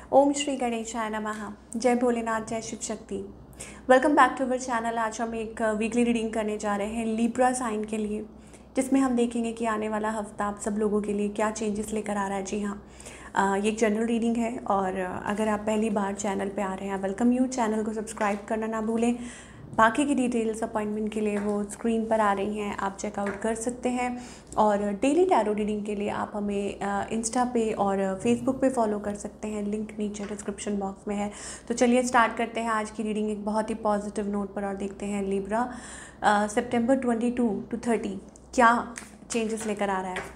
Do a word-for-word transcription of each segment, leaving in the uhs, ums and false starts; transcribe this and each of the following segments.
ओम श्री गणेशाय नमः। जय भोलेनाथ, जय Shiv Shakti. Welcome back to our channel. आज हम एक वीकली रीडिंग करने जा रहे हैं लिब्रा साइन के लिए, जिसमें हम देखेंगे कि आने वाला हफ्ता आप सब लोगों के लिए क्या चेंजेस लेकर आ रहा है। जी हाँ, uh, ये एक जनरल रीडिंग है और अगर आप पहली बार चैनल पे आ रहे हैं, वेलकम यू। चैनल को सब्सक्राइब करना ना भूलें। बाकी की डिटेल्स अपॉइंटमेंट के लिए वो स्क्रीन पर आ रही हैं, आप चेकआउट कर सकते हैं। और डेली टैरो रीडिंग के लिए आप हमें इंस्टा पे और फेसबुक पे फॉलो कर सकते हैं, लिंक नीचे डिस्क्रिप्शन बॉक्स में है। तो चलिए स्टार्ट करते हैं आज की रीडिंग एक बहुत ही पॉजिटिव नोट पर और देखते हैं लिब्रा सितंबर ट्वेंटी टू टू थर्टी क्या चेंजेस लेकर आ रहा है।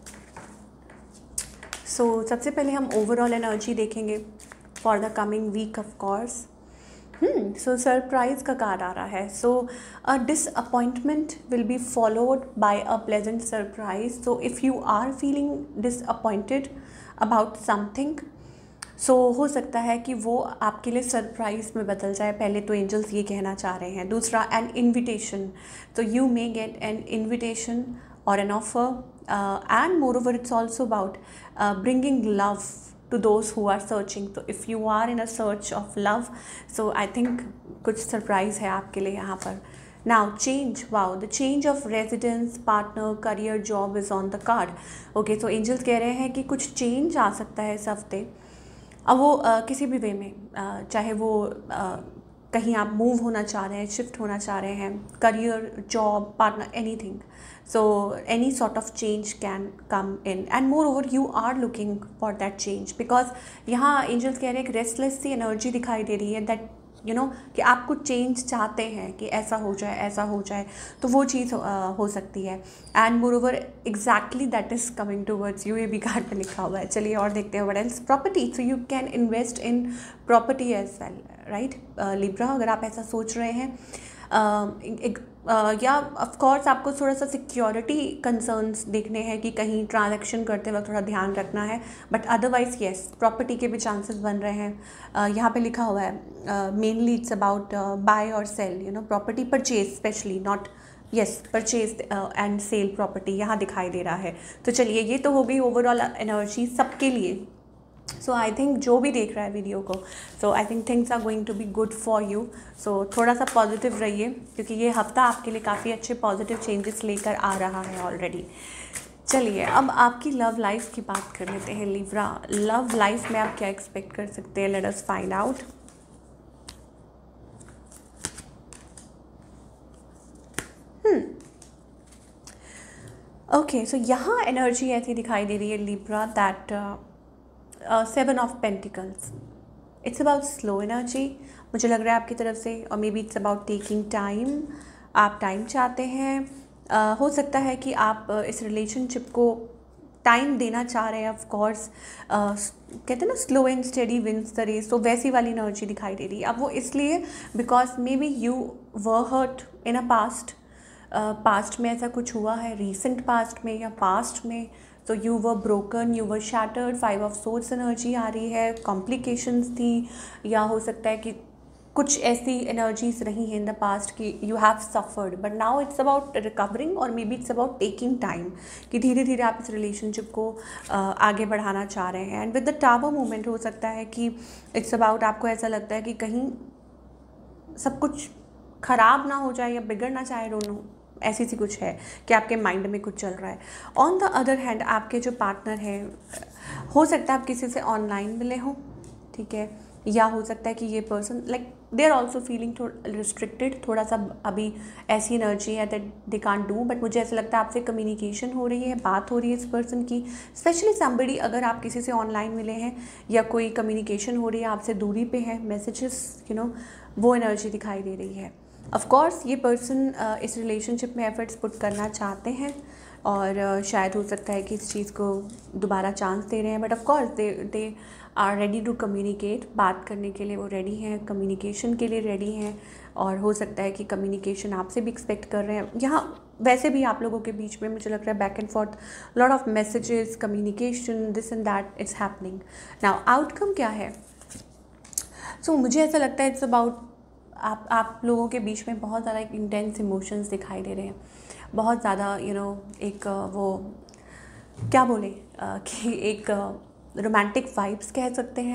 सो so, सबसे पहले हम ओवरऑल एनर्जी देखेंगे for the coming week of course. Hmm so surprise का कार्ड आ रहा है। So a disappointment will be followed by a pleasant surprise. So if you are feeling disappointed about something, so हो सकता है कि वो आपके लिए सरप्राइज में बदल जाए। पहले तो एंजल्स ये कहना चाह रहे हैं। दूसरा, एन इन्विटेशन। तो you may get an invitation और an offer and moreover it's also about bringing love to those who are searching. So if you are in a search of love, so I think कुछ surprise है आपके लिए यहाँ पर। Now change, wow, the change of residence, partner, career, job is on the card. Okay, so angels कह रहे हैं कि कुछ change आ सकता है इस हफ्ते। अब वो uh, किसी भी वे में, uh, चाहे वो uh, कहीं आप मूव होना चाह रहे हैं, शिफ्ट होना चाह रहे हैं, career, job, partner, anything. So any sort of change can come in and moreover you are looking for that change because यहाँ angels कह रहे हैं कि restless सी energy दिखाई दे रही है that you know कि आप कुछ change चाहते हैं कि ऐसा हो जाए ऐसा हो जाए, तो वो चीज़ uh, हो सकती है। and moreover exactly that is coming towards you, ये भी कार्ड पे लिखा हुआ है। चलिए और देखते हैं what else। property, so you can invest in property as well, right? Libra uh, अगर आप ऐसा सोच रहे हैं uh, एक Uh, या ऑफ कोर्स आपको थोड़ा सा सिक्योरिटी कंसर्न्स देखने हैं कि कहीं ट्रांजैक्शन करते वक्त थोड़ा ध्यान रखना है, बट अदरवाइज येस, प्रॉपर्टी के भी चांसेस बन रहे हैं। uh, यहाँ पे लिखा हुआ है मेनली इट्स अबाउट बाय और sale, you know property purchase specially, not yes purchase and sale property यहाँ दिखाई दे रहा है। तो चलिए, ये तो हो गई ओवरऑल एनर्जी सबके लिए। सो आई थिंक जो भी देख रहा है वीडियो को, so I think things are going to be good for you. So थोड़ा सा पॉजिटिव रहिए क्योंकि ये हफ्ता आपके लिए काफ़ी अच्छे पॉजिटिव चेंजेस लेकर आ रहा है ऑलरेडी। चलिए अब आपकी लव लाइफ की बात कर लेते हैं लिब्रा। लव लाइफ में आप क्या एक्सपेक्ट कर सकते हैं, let us find out. Okay, so यहाँ एनर्जी ऐसी दिखाई दे रही है Libra that seven of pentacles, it's about slow energy मुझे लग रहा है आपकी तरफ से, और maybe it's about taking time. आप टाइम चाहते हैं। uh, हो सकता है कि आप uh, इस रिलेशनशिप को टाइम देना चाह रहे हैं। ऑफ कोर्स uh, कहते हैं ना slow and steady wins the race, तो वैसी वाली एनर्जी दिखाई दे रही है। अब वो इसलिए because maybe you were hurt in a past, past में ऐसा कुछ हुआ है, रिसेंट पास्ट में या पास्ट में। तो you were broken, you were shattered, five of swords energy आ रही है, कॉम्प्लिकेशंस थी, या हो सकता है कि कुछ ऐसी एनर्जीज रही हैं इन द पास्ट कि you have suffered, but now it's about recovering और maybe it's about taking time, कि धीरे धीरे आप इस रिलेशनशिप को uh, आगे बढ़ाना चाह रहे हैं। And with the tower movement हो सकता है कि इट्स अबाउट, आपको ऐसा लगता है कि कहीं सब कुछ ख़राब ना हो जाए या बिगड़ ना चाहे, डोंट नो, ऐसी सी कुछ है कि आपके माइंड में कुछ चल रहा है। ऑन द अदर हैंड आपके जो पार्टनर हैं, हो सकता है आप किसी से ऑनलाइन मिले हों, ठीक है, या हो सकता है कि ये person like they are also feeling थोड़ा रिस्ट्रिक्टेड, थोड़ा सा अभी ऐसी एनर्जी है that they can't do, but मुझे ऐसा लगता है आपसे कम्युनिकेशन हो रही है, बात हो रही है इस पर्सन की, स्पेशली समबडी, अगर आप किसी से ऑनलाइन मिले हैं या कोई कम्युनिकेशन हो रही है, आपसे दूरी पे है, मैसेजेस, यू नो, वो एनर्जी दिखाई दे रही है। ऑफ कोर्स ये पर्सन uh, इस रिलेशनशिप में एफर्ट्स पुट करना चाहते हैं और uh, शायद हो सकता है कि इस चीज़ को दोबारा चांस दे रहे हैं, but of course they they are ready to communicate, बात करने के लिए वो रेडी हैं, कम्युनिकेशन के लिए रेडी हैं, और हो सकता है कि कम्युनिकेशन आपसे भी एक्सपेक्ट कर रहे हैं। यहाँ वैसे भी आप लोगों के बीच में मुझे लग रहा है back and forth lot of messages, communication, this and that it's happening. Now outcome क्या है? सो so, मुझे ऐसा लगता है इट्स अबाउट आप आप लोगों के बीच में बहुत ज़्यादा एक इंटेंस इमोशंस दिखाई दे रहे हैं, बहुत ज़्यादा यू नो एक वो क्या बोले कि एक रोमांटिक वाइब्स कह सकते हैं,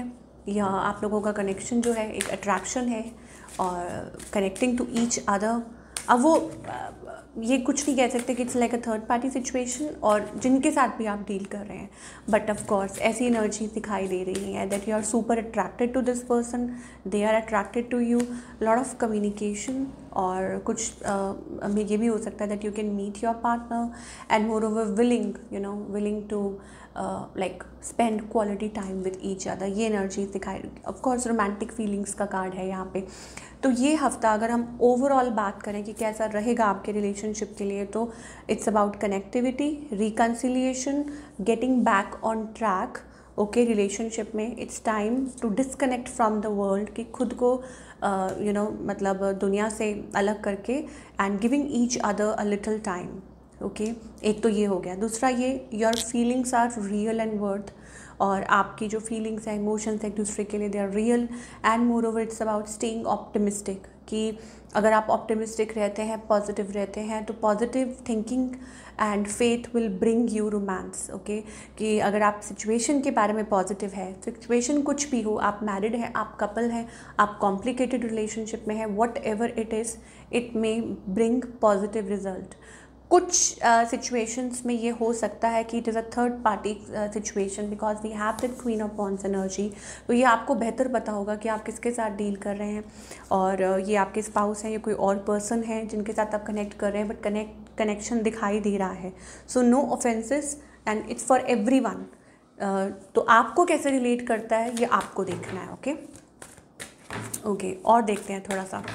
या आप लोगों का कनेक्शन जो है एक अट्रैक्शन है और कनेक्टिंग टू ईच अदर। अब वो ये कुछ नहीं कह सकते कि it's like a third party situation और जिनके साथ भी आप डील कर रहे हैं, बट ऑफ कोर्स ऐसी एनर्जी दिखाई दे रही है that you are super attracted to this person, they are attracted to you, lot of communication. और कुछ uh, ये भी हो सकता है that you can meet your partner and moreover willing you know willing to like spend quality time with each other. ये energy दिखाई, of course romantic feelings का कार्ड है यहाँ पे। तो ये हफ्ता अगर हम ओवरऑल बात करें कि कैसा रहेगा आपके रिलेशनशिप के लिए, तो it's about connectivity, reconciliation, getting back on track. Okay, relationship में it's time to disconnect from the world, कि खुद को यू नो मतलब दुनिया से अलग करके and giving each other a little time. Okay, एक तो ये हो गया। दूसरा ये, your feelings are real and worth, और आपकी जो फीलिंग्स हैं, इमोशंस हैं एक दूसरे के लिए, they are real. And moreover it's about staying optimistic, कि अगर आप ऑप्टिमिस्टिक रहते हैं, पॉजिटिव रहते हैं, तो positive thinking and faith will bring you romance. Okay, कि अगर आप सिचुएशन के बारे में पॉजिटिव है, सिचुएशन कुछ भी हो, आप मैरिड हैं, आप कपल हैं, आप कॉम्प्लिकेटेड रिलेशनशिप में हैं, whatever it is, it may bring positive result. कुछ सिचुएशंस uh, में ये हो सकता है कि it is a third party situation because we have the queen of wands energy. तो ये आपको बेहतर पता होगा कि आप किसके साथ डील कर रहे हैं, और uh, ये आपके स्पाउस हैं या कोई और पर्सन है जिनके साथ आप कनेक्ट कर रहे हैं, बट कनेक्ट कनेक्शन दिखाई दे रहा है। So no offences and it's for everyone. तो आपको कैसे रिलेट करता है ये आपको देखना है। ओके ओके okay, और देखते हैं थोड़ा सा।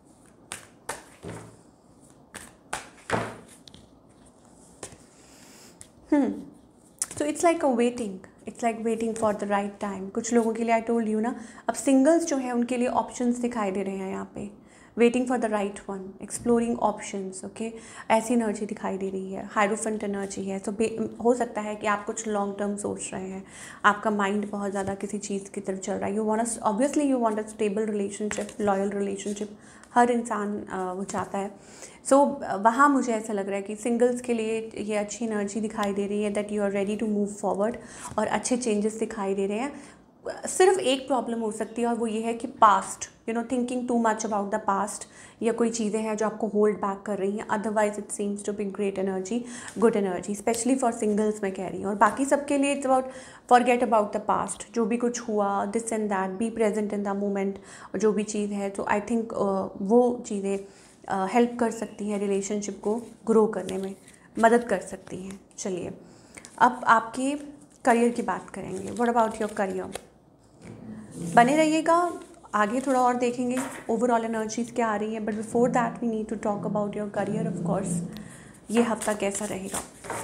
Hmm so it's like a waiting, it's like waiting for the right time. कुछ लोगों के लिए, आई टोल्ड यू ना, अब सिंगल्स जो हैं उनके लिए ऑप्शंस दिखाई दे रहे हैं यहाँ पे, waiting for the right one, exploring options. Okay, ऐसी एनर्जी दिखाई दे रही है, हायरोफेंट एनर्जी है। सो so, हो सकता है कि आप कुछ लॉन्ग टर्म सोच रहे हैं, आपका माइंड बहुत ज़्यादा किसी चीज़ की तरफ चल रहा है। You want, obviously you want a stable relationship, loyal relationship, हर इंसान वो चाहता है। सो so, वहाँ मुझे ऐसा लग रहा है कि सिंगल्स के लिए ये अच्छी एनर्जी दिखाई दे रही है that you are ready to move forward, और अच्छे चेंजेस दिखाई दे रहे हैं। सिर्फ एक प्रॉब्लम हो सकती है, और वो ये है कि past, you know thinking too much about the past, या कोई चीज़ें हैं जो आपको होल्ड बैक कर रही हैं। Otherwise it seems to be great energy, good energy, specially for singles मैं कह रही हूँ। और बाकी सबके लिए it's about forget about the past, जो भी कुछ हुआ, this and that, be present in the moment, जो भी चीज़ है। तो आई थिंक वो चीज़ें हेल्प uh, कर सकती हैं रिलेशनशिप को ग्रो करने में, मदद कर सकती हैं। चलिए अब आपके करियर की बात करेंगे। What about your career? बने रहिएगा, आगे थोड़ा और देखेंगे ओवरऑल एनर्जीज क्या आ रही है, but before that we need to talk about your career. Of course ये हफ्ता कैसा रहेगा?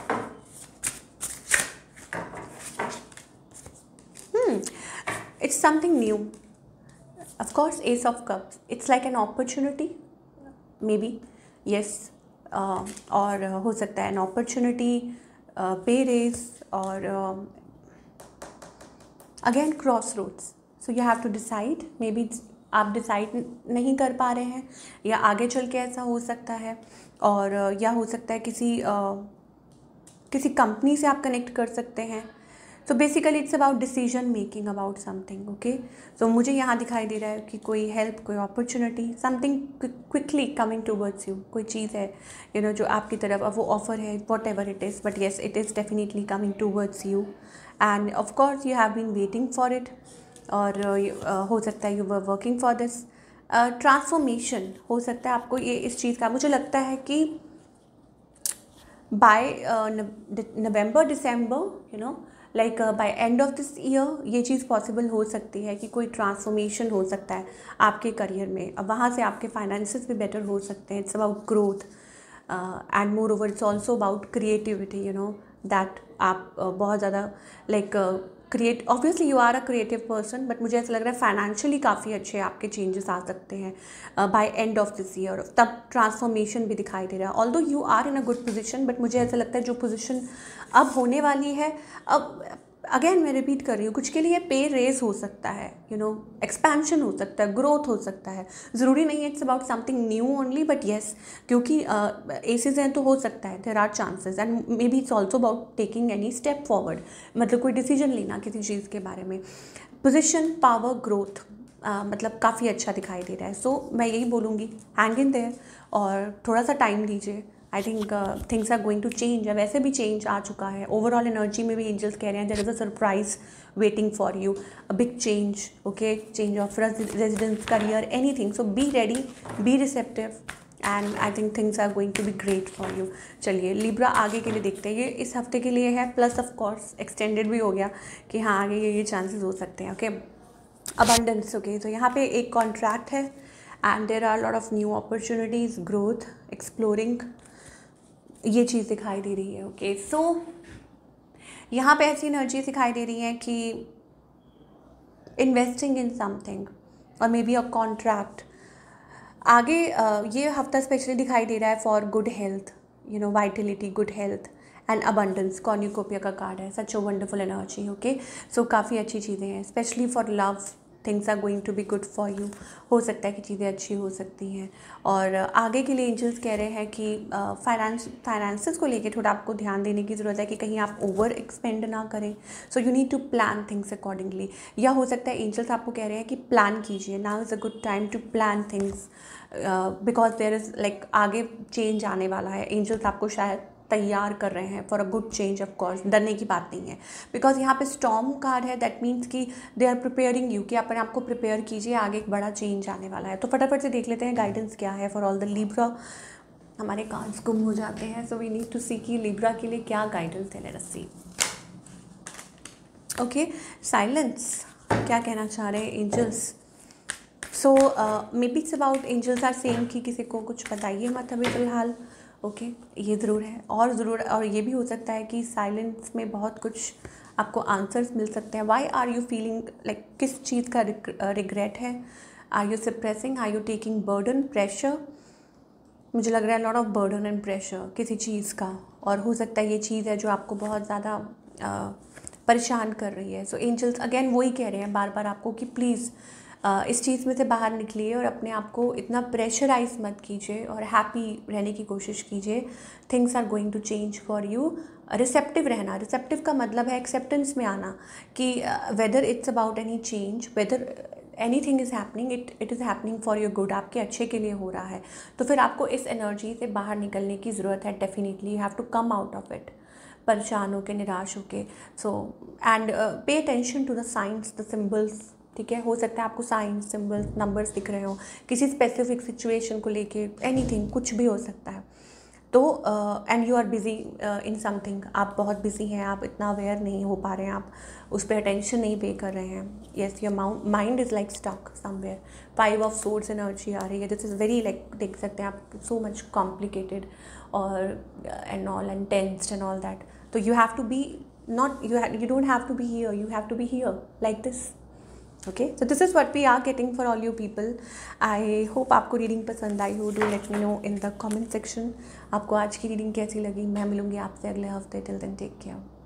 Hmm it's something new, of course ace of cups, it's like an opportunity, maybe, yes, और uh, हो सकता है एन अपॉर्चुनिटी, पे रेस, और again crossroads. So you have to decide, maybe आप decide नहीं कर पा रहे हैं, या आगे चल के ऐसा हो सकता है, और uh, या हो सकता है किसी uh, किसी कंपनी से आप कनेक्ट कर सकते हैं। So basically it's about decision making about something. Okay, so मुझे यहाँ दिखाई दे रहा है कि कोई हेल्प, कोई opportunity, something quickly coming towards you, कोई चीज़ है यू नो जो आपकी तरफ, अब वो ऑफर है, whatever it is, but yes it is definitely coming towards you, and of course you have been waiting for it, और uh, हो सकता है you were working for this transformation. हो सकता है आपको ये इस चीज़ का, मुझे लगता है कि by November December, you know like by end of this year ये चीज़ पॉसिबल हो सकती है कि कोई ट्रांसफॉर्मेशन हो सकता है आपके करियर में। अब वहाँ से आपके फाइनेंसेस भी बेटर हो सकते हैं। It's about growth and moreover it's also about creativity, you know that आप uh, बहुत ज़्यादा like create, obviously you are a creative person, but मुझे ऐसा लग रहा है फाइनेंशियली काफ़ी अच्छे आपके चेंजेस आ सकते हैं by end of this year. तब ट्रांसफॉर्मेशन भी दिखाई दे रहा है, although you are in a good position, but मुझे ऐसा लगता है जो पोजीशन अब होने वाली है, अब अगेन मैं रिपीट कर रही हूँ, कुछ के लिए पे रेज हो सकता है, यू नो एक्सपेंशन हो सकता है, ग्रोथ हो सकता है, ज़रूरी नहीं है it's about something new only, but yes, क्योंकि एसेस हैं तो हो सकता है, there are chances, and maybe it's also about taking any step forward, मतलब कोई डिसीजन लेना किसी चीज़ के बारे में। पोजीशन, पावर, ग्रोथ, मतलब काफ़ी अच्छा दिखाई दे रहा है. सो so, मैं यही बोलूँगी, हैंग इन देयर और थोड़ा सा टाइम लीजिए. I think things are going to change. वैसे भी चेंज आ चुका है. ओवरऑल एनर्जी में भी एंजल्स कह रहे हैं there is a surprise waiting for you, a big change. Okay, change of residence, career, anything. So be ready, be receptive and I think things are going to be great for you. चलिए Libra आगे के लिए देखते हैं. ये इस हफ्ते के लिए है, प्लस ऑफ कोर्स एक्सटेंडेड भी हो गया कि हाँ आगे ये ये चांसेस हो सकते हैं. Okay, abundance. ओके, तो यहाँ पे एक कॉन्ट्रैक्ट है and there are lot of new opportunities, growth, exploring, ये चीज़ दिखाई दे रही है. ओके, सो यहाँ पे ऐसी एनर्जी दिखाई दे रही है कि इन्वेस्टिंग इन समथिंग और मे बी अ कॉन्ट्रैक्ट. आगे ये हफ्ता स्पेशली दिखाई दे रहा है for good health, you know, vitality, good health and abundance. Cornucopia का कार्ड है. Such a wonderful energy. Okay, so काफ़ी अच्छी चीज़ें हैं, specially for love. Things are going to be good for you. हो सकता है कि चीज़ें अच्छी हो सकती हैं. और आगे के लिए एंजल्स कह रहे हैं कि फाइनेंस फाइनेंसेस को लेके थोड़ा आपको ध्यान देने की ज़रूरत है कि कहीं आप ओवर एक्सपेंड ना करें. So you need to plan things accordingly. या हो सकता है एंजल्स आपको कह रहे हैं कि प्लान कीजिए. Now is a good time to plan things because there is like आगे चेंज आने वाला है. एंजल्स आपको शायद तैयार कर रहे हैं for a good change. Of course डरने की बात नहीं है बिकॉज यहाँ पे स्टॉर्म कार्ड है. दैट मीन्स कि दे आर प्रिपेयरिंग यू, कि अपने आप को प्रिपेयर कीजिए, आगे एक बड़ा चेंज आने वाला है. तो फटाफट से देख लेते हैं गाइडेंस क्या है फॉर ऑल द लिब्रा. हमारे कार्ड्स गुम हो जाते हैं, so we need to see कि लिब्रा के लिए क्या गाइडेंस है. Let us see. Okay, silence. क्या कहना चाह रहे हैं angels? So maybe it's about angels are same कि किसी को कुछ बताइए मत अभी फ़िलहाल. ओके okay, ये ज़रूर है. और ज़रूर और ये भी हो सकता है कि साइलेंस में बहुत कुछ आपको आंसर्स मिल सकते हैं. Why are you feeling like, किस चीज़ का रिग्रेट है? Are you suppressing, are you taking burden, pressure? मुझे लग रहा है lot of burden and pressure किसी चीज़ का. और हो सकता है ये चीज़ है जो आपको बहुत ज़्यादा परेशान कर रही है. सो एंजल्स अगेन वही कह रहे हैं बार बार आपको कि प्लीज़ Uh, इस चीज़ में से बाहर निकलिए और अपने आप को इतना प्रेशराइज मत कीजिए और हैप्पी रहने की कोशिश कीजिए. Things are going to change for you. Receptive रहना. रिसेप्टिव का मतलब है एक्सेप्टेंस में आना कि whether it's about any change, whether any thing is happening, it it is happening for your good, आपके अच्छे के लिए हो रहा है. तो फिर आपको इस एनर्जी से बाहर निकलने की ज़रूरत है. Definitely you have to come out of it. परेशान होकर, निराश होकर. So and pay attention to the science, the symbols. ठीक है, हो सकता है आपको साइंस, सिम्बल्स, नंबर्स दिख रहे हो किसी स्पेसिफिक सिचुएशन को लेके. एनीथिंग, कुछ भी हो सकता है. तो and you are busy in something. आप बहुत बिज़ी हैं, आप इतना अवेयर नहीं हो पा रहे हैं, आप उस पर अटेंशन नहीं पे कर रहे हैं. Yes, your mind is like stuck somewhere. Five of swords energy आ रही है. दिस इज़ वेरी लाइक, देख सकते हैं आप, सो मच कॉम्प्लिकेटेड और and all and tensed and all that. तो you have to be not, you you don't have to be here, you have to be here like this. Okay, so this is what we are getting for all you people. I hope आपको reading पसंद आई हो. Do let me know in the comment section आपको आज की reading कैसी लगी. मैं मिलूंगी आपसे अगले हफ्ते. Till then take care.